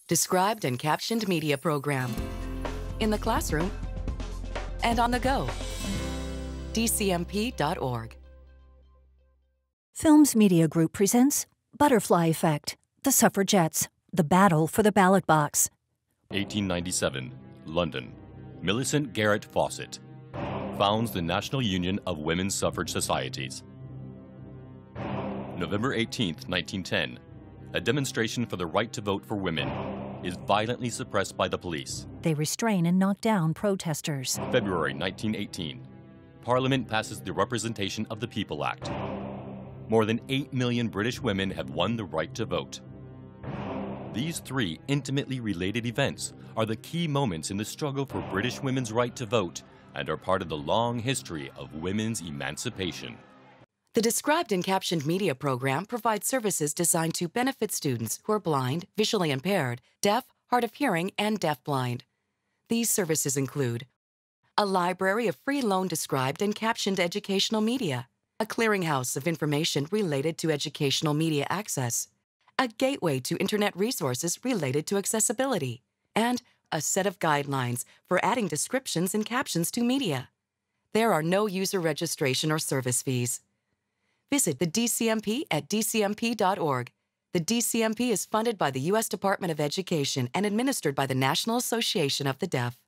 Described and captioned media program. In the classroom and on the go. dcmp.org. Films Media Group presents Butterfly Effect, The Suffragettes, The Battle for the Ballot Box. 1897, London. Millicent Garrett Fawcett founds the National Union of Women's Suffrage Societies. November 18, 1910, a demonstration for the right to vote for women is violently suppressed by the police. They restrain and knock down protesters. February 1918, Parliament passes the Representation of the People Act. More than 8 million British women have won the right to vote. These three intimately related events are the key moments in the struggle for British women's right to vote and are part of the long history of women's emancipation. The Described and Captioned Media program provides services designed to benefit students who are blind, visually impaired, deaf, hard of hearing, and deafblind. These services include a library of free loan described and captioned educational media, a clearinghouse of information related to educational media access, a gateway to Internet resources related to accessibility, and a set of guidelines for adding descriptions and captions to media. There are no user registration or service fees. Visit the DCMP at dcmp.org. The DCMP is funded by the U.S. Department of Education and administered by the National Association of the Deaf.